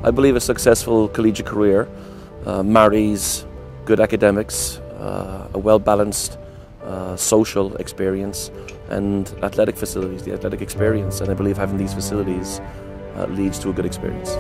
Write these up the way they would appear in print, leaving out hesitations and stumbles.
I believe a successful collegiate career marries good academics, a well-balanced social experience, and athletic facilities, the athletic experience. And I believe having these facilities leads to a good experience.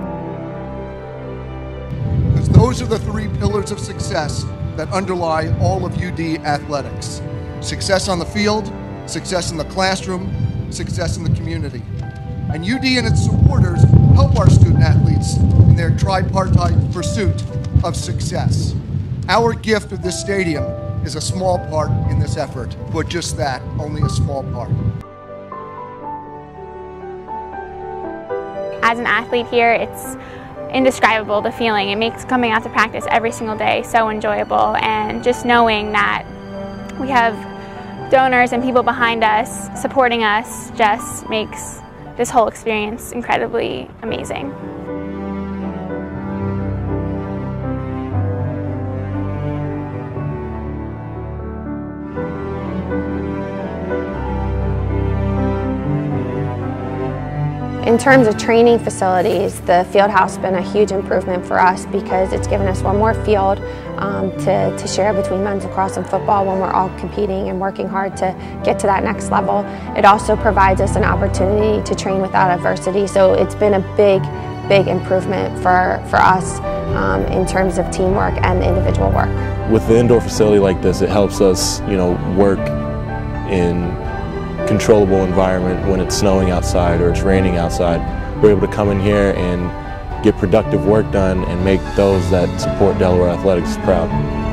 Because those are the three pillars of success that underlie all of UD athletics. Success on the field, success in the classroom, success in the community. And UD and its supporters help our student athletes in their tripartite pursuit of success. Our gift of this stadium is a small part in this effort, but just that, only a small part. As an athlete here, it's indescribable, the feeling. It makes coming out to practice every single day so enjoyable, and just knowing that we have donors and people behind us supporting us just makes this whole experience incredibly amazing. In terms of training facilities, the field house has been a huge improvement for us because it's given us one more field to share between men's lacrosse and football when we're all competing and working hard to get to that next level. It also provides us an opportunity to train without adversity, so it's been a big improvement for us in terms of teamwork and individual work. With the indoor facility like this, it helps us, work in controllable environment when it's snowing outside or it's raining outside. We're able to come in here and get productive work done and make those that support Delaware athletics proud.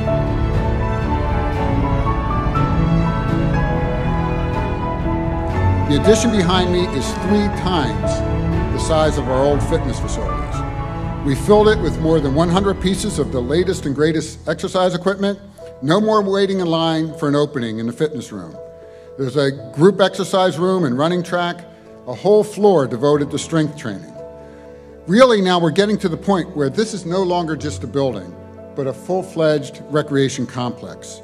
The addition behind me is 3 times the size of our old fitness facilities. We filled it with more than 100 pieces of the latest and greatest exercise equipment. No more waiting in line for an opening in the fitness room. There's a group exercise room and running track, a whole floor devoted to strength training. Really now we're getting to the point where this is no longer just a building, but a full-fledged recreation complex.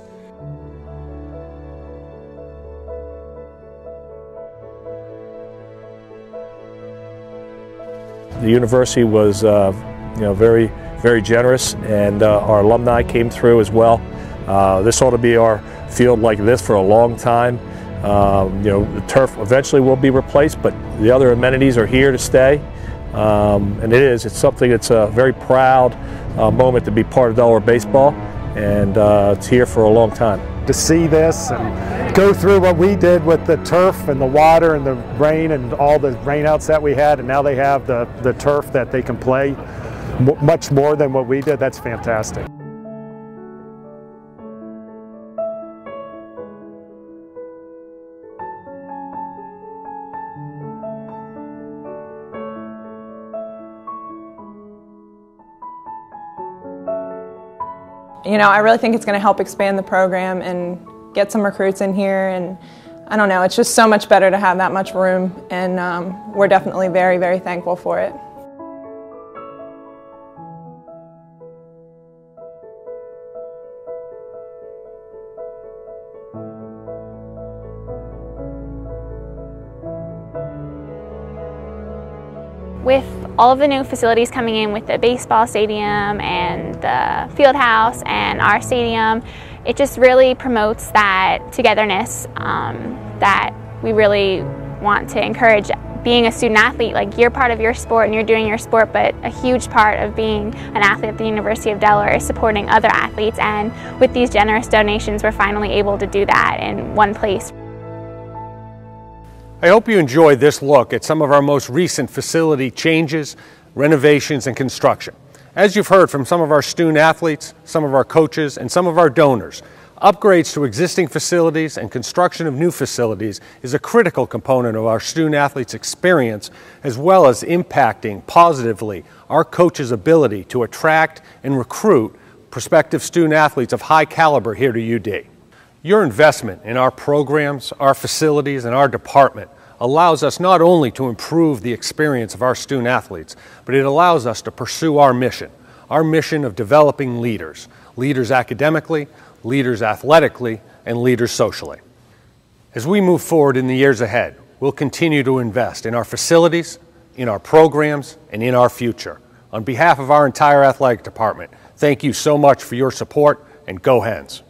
The university was very generous, and our alumni came through as well. This ought to be our field like this for a long time. The turf eventually will be replaced, but the other amenities are here to stay. And it's something that's a very proud moment to be part of Delaware baseball, and it's here for a long time. To see this and go through what we did with the turf and the water and the rain and all the rainouts that we had, and now they have the turf that they can play much more than what we did, that's fantastic. I really think it's going to help expand the program and get some recruits in here, and I don't know, it's just so much better to have that much room, and we're definitely very, very thankful for it. With all of the new facilities coming in with the baseball stadium and the field house and our stadium, it just really promotes that togetherness that we really want to encourage. Being a student athlete, like, you're part of your sport and you're doing your sport, but a huge part of being an athlete at the University of Delaware is supporting other athletes, and with these generous donations we're finally able to do that in one place. I hope you enjoyed this look at some of our most recent facility changes, renovations, and construction. As you've heard from some of our student athletes, some of our coaches, and some of our donors, upgrades to existing facilities and construction of new facilities is a critical component of our student athletes' experience, as well as impacting positively our coaches' ability to attract and recruit prospective student athletes of high caliber here to UD. Your investment in our programs, our facilities, and our department allows us not only to improve the experience of our student athletes, but it allows us to pursue our mission of developing leaders, leaders academically, leaders athletically, and leaders socially. As we move forward in the years ahead, we'll continue to invest in our facilities, in our programs, and in our future. On behalf of our entire athletic department, thank you so much for your support, and go Hens.